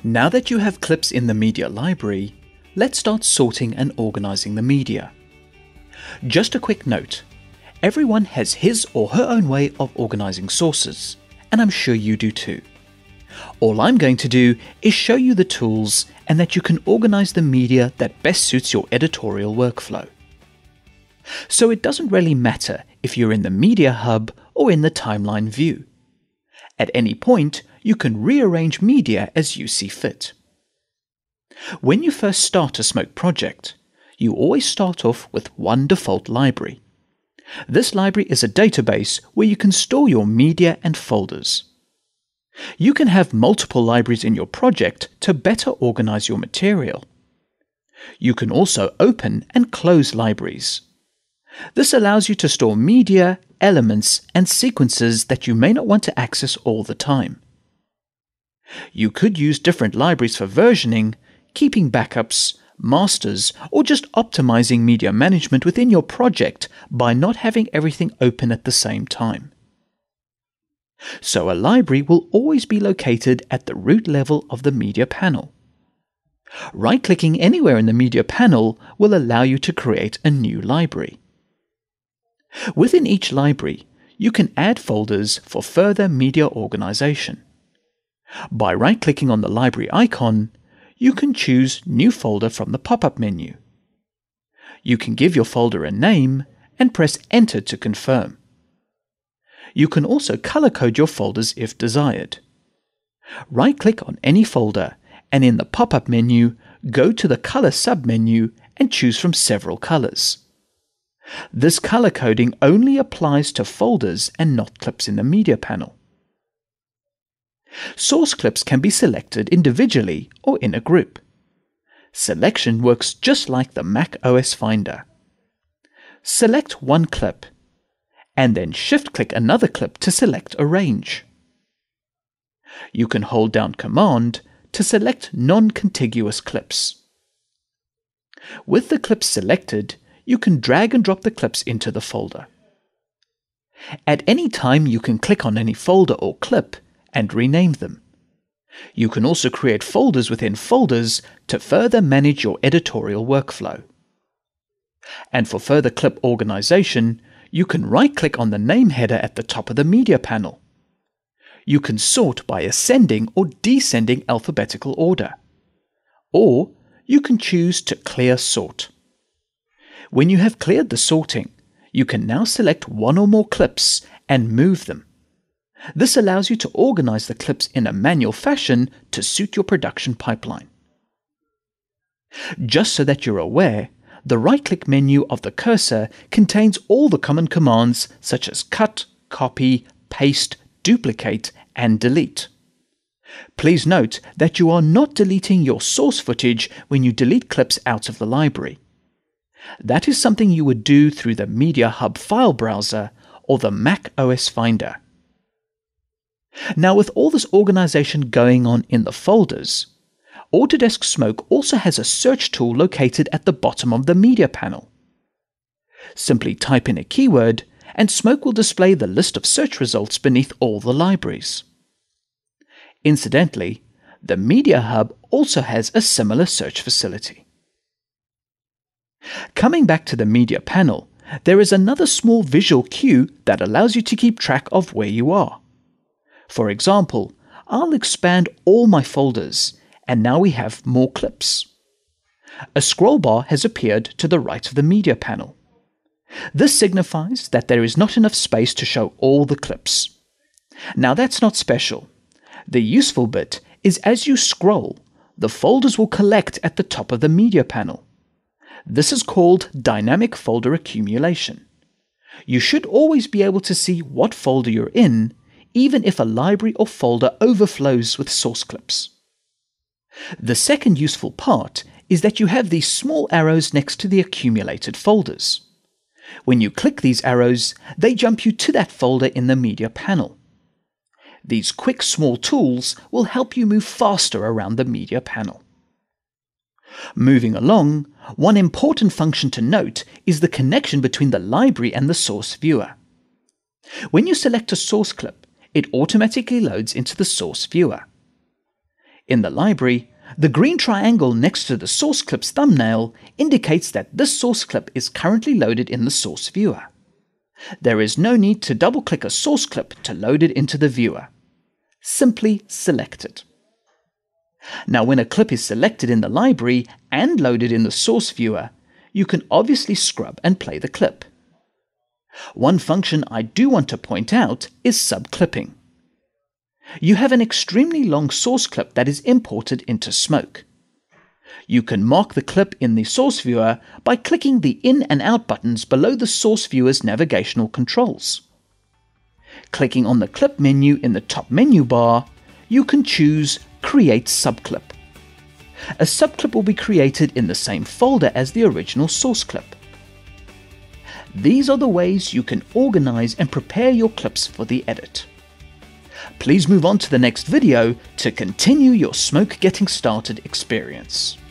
Now that you have clips in the media library, let's start sorting and organizing the media. Just a quick note, everyone has his or her own way of organizing sources, and I'm sure you do too. All I'm going to do is show you the tools and that you can organize the media that best suits your editorial workflow. So it doesn't really matter if you're in the Media Hub or in the timeline view. At any point, you can rearrange media as you see fit. When you first start a Smoke project, you always start off with one default library. This library is a database where you can store your media and folders. You can have multiple libraries in your project to better organize your material. You can also open and close libraries. This allows you to store media, elements, and sequences that you may not want to access all the time. You could use different libraries for versioning, keeping backups, masters, or just optimizing media management within your project by not having everything open at the same time. So a library will always be located at the root level of the media panel. Right-clicking anywhere in the media panel will allow you to create a new library. Within each library, you can add folders for further media organization. By right-clicking on the library icon, you can choose New Folder from the pop-up menu. You can give your folder a name and press Enter to confirm. You can also color-code your folders if desired. Right-click on any folder and in the pop-up menu, go to the Color submenu and choose from several colors. This color coding only applies to folders and not clips in the media panel. Source clips can be selected individually or in a group. Selection works just like the Mac OS Finder. Select one clip, and then shift-click another clip to select a range. You can hold down Command to select non-contiguous clips. With the clips selected, you can drag and drop the clips into the folder. At any time, you can click on any folder or clip and rename them. You can also create folders within folders to further manage your editorial workflow. And for further clip organization, you can right-click on the name header at the top of the media panel. You can sort by ascending or descending alphabetical order. Or you can choose to clear sort. When you have cleared the sorting, you can now select one or more clips and move them. This allows you to organize the clips in a manual fashion to suit your production pipeline. Just so that you're aware, the right-click menu of the cursor contains all the common commands such as cut, copy, paste, duplicate, and delete. Please note that you are not deleting your source footage when you delete clips out of the library. That is something you would do through the Media Hub file browser or the Mac OS Finder. Now, with all this organization going on in the folders, Autodesk Smoke also has a search tool located at the bottom of the media panel. Simply type in a keyword and Smoke will display the list of search results beneath all the libraries. Incidentally, the Media Hub also has a similar search facility. Coming back to the media panel, there is another small visual cue that allows you to keep track of where you are. For example, I'll expand all my folders, and now we have more clips. A scroll bar has appeared to the right of the media panel. This signifies that there is not enough space to show all the clips. Now that's not special. The useful bit is as you scroll, the folders will collect at the top of the media panel. This is called dynamic folder accumulation. You should always be able to see what folder you're in, even if a library or folder overflows with source clips. The second useful part is that you have these small arrows next to the accumulated folders. When you click these arrows, they jump you to that folder in the media panel. These quick small tools will help you move faster around the media panel. Moving along, one important function to note is the connection between the library and the source viewer. When you select a source clip, it automatically loads into the source viewer. In the library, the green triangle next to the source clip's thumbnail indicates that this source clip is currently loaded in the source viewer. There is no need to double-click a source clip to load it into the viewer. Simply select it. Now, when a clip is selected in the library and loaded in the source viewer, you can obviously scrub and play the clip. One function I do want to point out is subclipping. You have an extremely long source clip that is imported into Smoke. You can mark the clip in the source viewer by clicking the in and out buttons below the source viewer's navigational controls. Clicking on the clip menu in the top menu bar, you can choose Create Subclip. A subclip will be created in the same folder as the original source clip. These are the ways you can organize and prepare your clips for the edit. Please move on to the next video to continue your Smoke Getting Started experience.